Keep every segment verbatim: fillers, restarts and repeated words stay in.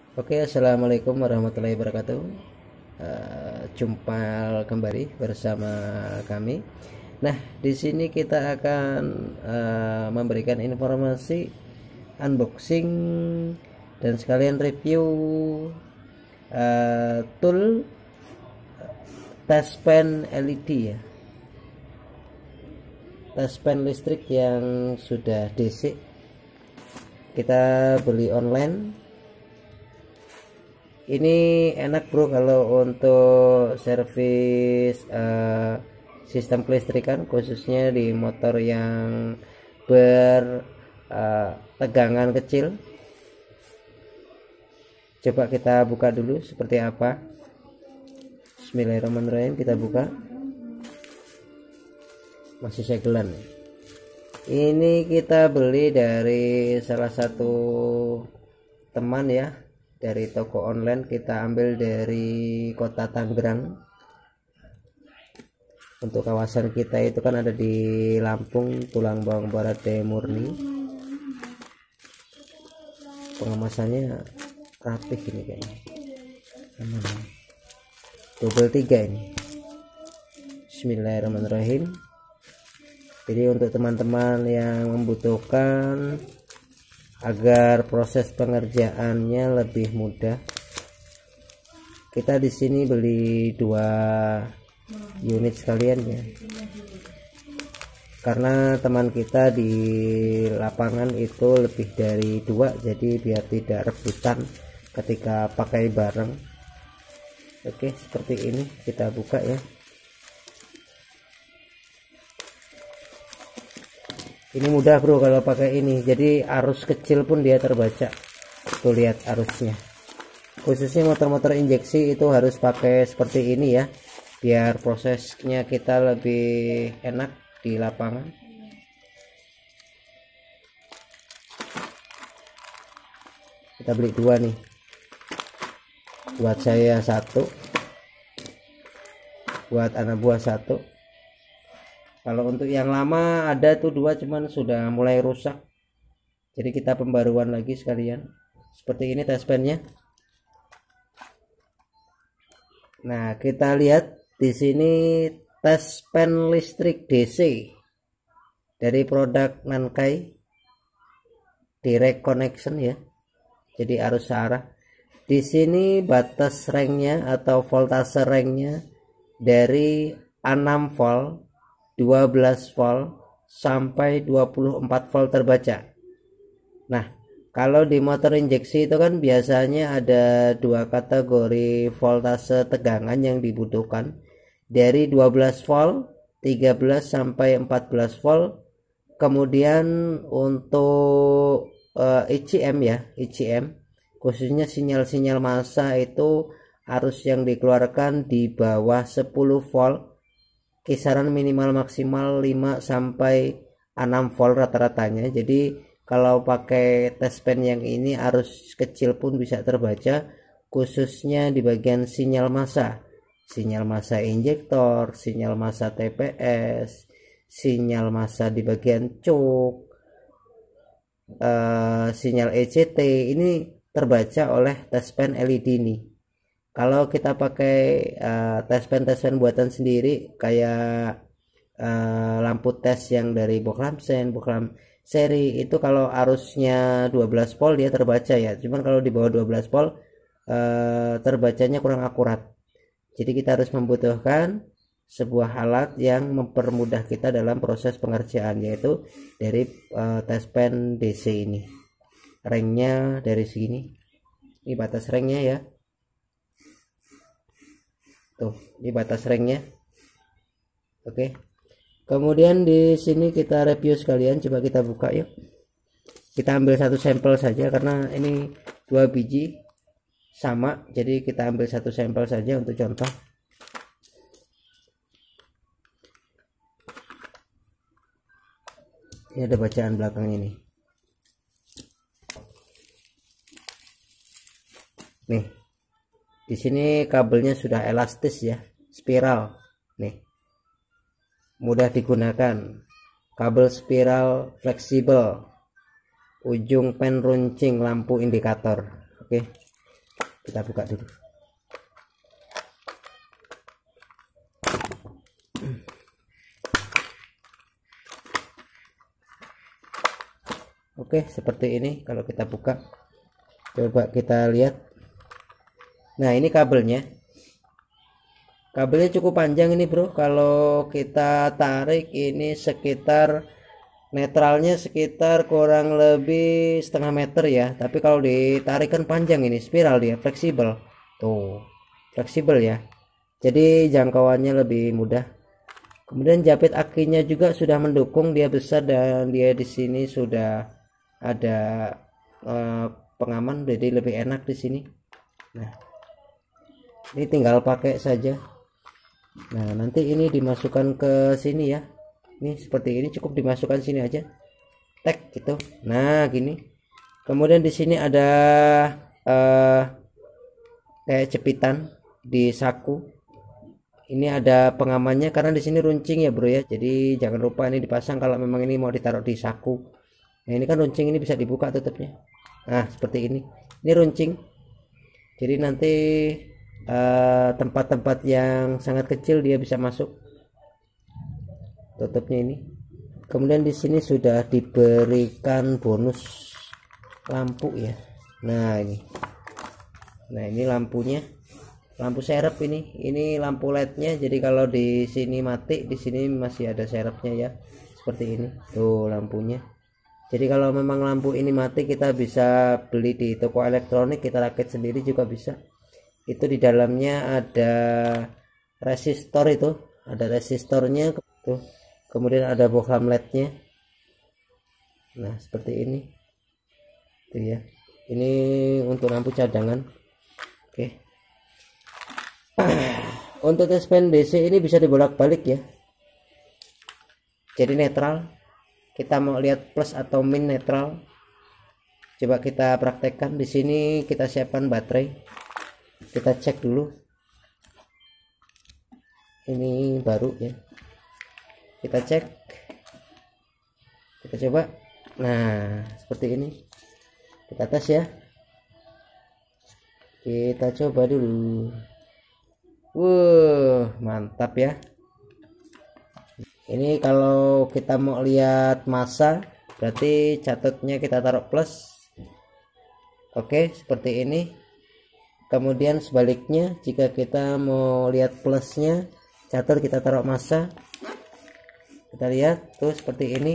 Oke, assalamualaikum warahmatullahi wabarakatuh. Uh, jumpa kembali bersama kami. Nah, di sini kita akan uh, memberikan informasi unboxing dan sekalian review uh, tool touchpen L E D ya. Touchpen listrik yang sudah D C. Kita beli online. Ini enak bro kalau untuk servis uh, sistem kelistrikan, khususnya di motor yang bertegangan uh, kecil. Coba kita buka dulu seperti apa. Bismillahirrahmanirrahim, kita buka. Masih segelan. Ini kita beli dari salah satu teman ya, dari toko online. Kita ambil dari kota Tangerang. Untuk kawasan kita itu kan ada di Lampung, Tulang Bawang Barat Daya Murni. Pengemasannya rapih ini kayaknya. Double tiga ini. Bismillahirrahmanirrahim. Jadi untuk teman-teman yang membutuhkan agar proses pengerjaannya lebih mudah, kita di sini beli dua unit sekalian ya, karena teman kita di lapangan itu lebih dari dua, jadi biar tidak rebutan ketika pakai bareng. Oke, seperti ini kita buka ya. Ini mudah bro kalau pakai ini, jadi arus kecil pun dia terbaca. Tuh lihat arusnya. Khususnya motor-motor injeksi itu harus pakai seperti ini ya, biar prosesnya kita lebih enak di lapangan. Kita beli dua nih, buat saya satu, buat anak buah satu. Kalau untuk yang lama ada tuh dua, cuman sudah mulai rusak, jadi kita pembaruan lagi sekalian. Seperti ini touchpennya. Nah, kita lihat di sini touchpen listrik D C dari produk Nankai, direct connection ya, jadi arus searah. Di sini batas ranknya atau voltase ranknya dari enam volt, dua belas volt sampai dua puluh empat volt terbaca. Nah, kalau di motor injeksi itu kan biasanya ada dua kategori voltase tegangan yang dibutuhkan, dari dua belas volt, tiga belas sampai empat belas volt. Kemudian untuk uh, I C M ya, I C M khususnya sinyal-sinyal massa itu arus yang dikeluarkan di bawah sepuluh volt, kisaran minimal maksimal lima sampai enam volt rata-ratanya. Jadi kalau pakai touchpen yang ini arus kecil pun bisa terbaca, khususnya di bagian sinyal massa, sinyal massa injektor, sinyal massa T P S, sinyal massa di bagian cok, uh, sinyal E C T, ini terbaca oleh touchpen L E D ini. Kalau kita pakai uh, touchpen-touchpen buatan sendiri kayak uh, lampu tes yang dari Boklamsen, Boklam seri itu, kalau arusnya dua belas volt dia terbaca ya, cuman kalau di bawah dua belas volt uh, terbacanya kurang akurat. Jadi kita harus membutuhkan sebuah alat yang mempermudah kita dalam proses pengerjaan, yaitu dari uh, touchpen D C ini. Ranknya dari sini, ini batas ranknya ya. Tuh, ini batas ranknya. Oke. Kemudian di sini kita review sekalian, coba kita buka yuk. Kita ambil satu sampel saja karena ini dua biji sama, jadi kita ambil satu sampel saja untuk contoh. Ini ada bacaan belakang ini. Nih. Di sini kabelnya sudah elastis ya, spiral. Nih. Mudah digunakan. Kabel spiral fleksibel. Ujung pen runcing lampu indikator. Oke. kita buka dulu. Oke, seperti ini kalau kita buka. Coba kita lihat. Nah, ini kabelnya. Kabelnya cukup panjang ini, Bro. Kalau kita tarik ini sekitar netralnya sekitar kurang lebih setengah meter ya. Tapi kalau ditarik kan panjang, ini spiral dia, fleksibel. Tuh, fleksibel ya. Jadi jangkauannya lebih mudah. Kemudian jepit akinya juga sudah mendukung, dia besar dan dia di sini sudah ada uh, pengaman, jadi lebih enak di sini. Nah, ini tinggal pakai saja. Nah, nanti ini dimasukkan ke sini ya. Ini seperti ini, cukup dimasukkan sini aja. Tek gitu. Nah, gini. Kemudian di sini ada uh, kayak jepitan di saku. Ini ada pengamannya karena di sini runcing ya, Bro ya. Jadi jangan lupa ini dipasang kalau memang ini mau ditaruh di saku. Nah, ini kan runcing, ini bisa dibuka tutupnya. Nah, seperti ini. Ini runcing. Jadi nanti tempat-tempat uh, yang sangat kecil dia bisa masuk. Tutupnya ini. Kemudian di sini sudah diberikan bonus lampu ya. Nah, ini. Nah, ini lampunya. Lampu serep ini. Ini lampu L E D-nya. Jadi kalau di sini mati, di sini masih ada serepnya ya. Seperti ini. Tuh lampunya. Jadi kalau memang lampu ini mati, kita bisa beli di toko elektronik, kita rakit sendiri juga bisa. Itu di dalamnya ada resistor, itu ada resistornya tuh. Kemudian ada bohlam L E D-nya. Nah, seperti ini tuh ya. Ini untuk lampu cadangan. Oke. Untuk tespen D C ini bisa dibolak-balik ya. Jadi netral. Kita mau lihat plus atau min netral. Coba kita praktekkan. Di sini kita siapkan baterai. Kita cek dulu. Ini baru ya. Kita cek. Kita coba. Nah, seperti ini. Kita tes ya. Kita coba dulu. Wuh, mantap ya. Ini kalau kita mau lihat massa, berarti catatnya kita taruh plus. Oke, seperti ini. Kemudian sebaliknya, jika kita mau lihat plusnya, catat kita taruh massa. Kita lihat tuh seperti ini.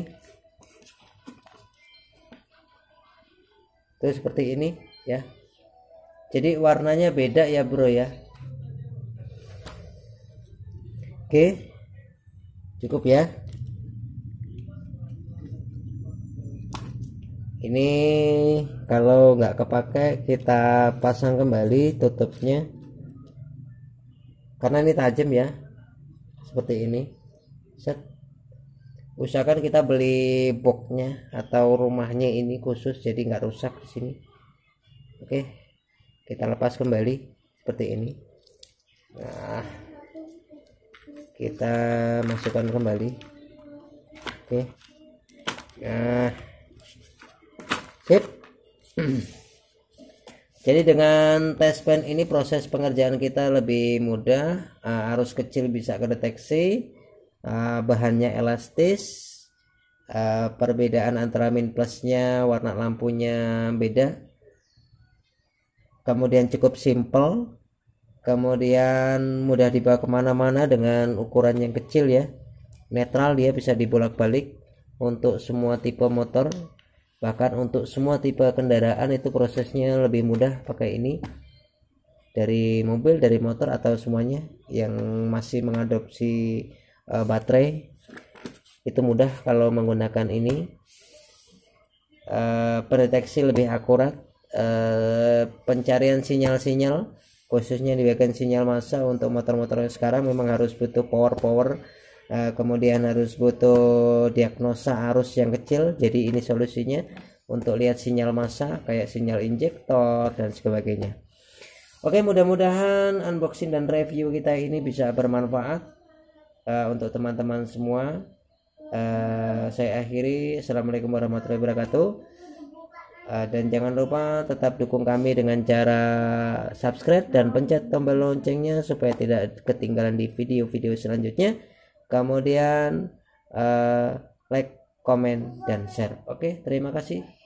Tuh seperti ini ya. Jadi warnanya beda ya, Bro ya. Oke. Cukup ya. Ini kalau nggak kepakai, kita pasang kembali tutupnya karena ini tajam ya, seperti ini. Set. Usahakan kita beli boxnya atau rumahnya ini khusus, jadi nggak rusak di sini. Oke, kita lepas kembali seperti ini. Nah, kita masukkan kembali. Oke. Nah, sip. Jadi dengan test pen ini proses pengerjaan kita lebih mudah. Uh, arus kecil bisa kedeteksi. Uh, bahannya elastis. Uh, perbedaan antara min plusnya, warna lampunya beda. Kemudian cukup simple. Kemudian mudah dibawa kemana-mana dengan ukuran yang kecil ya. Netral, dia bisa dibolak-balik untuk semua tipe motor. Bahkan untuk semua tipe kendaraan itu prosesnya lebih mudah pakai ini. Dari mobil, dari motor, atau semuanya yang masih mengadopsi uh, baterai. Itu mudah kalau menggunakan ini. Uh, pendeteksi lebih akurat. Uh, pencarian sinyal-sinyal, khususnya di bagian sinyal massa untuk motor-motor sekarang memang harus butuh power-power, uh, kemudian harus butuh diagnosa arus yang kecil. Jadi ini solusinya untuk lihat sinyal massa kayak sinyal injektor dan sebagainya. Oke, mudah-mudahan unboxing dan review kita ini bisa bermanfaat uh, untuk teman-teman semua. Uh, saya akhiri. Assalamualaikum warahmatullahi wabarakatuh. Uh, dan jangan lupa tetap dukung kami dengan cara subscribe dan pencet tombol loncengnya supaya tidak ketinggalan di video-video selanjutnya. Kemudian uh, like, komen, dan share. Oke, terima kasih.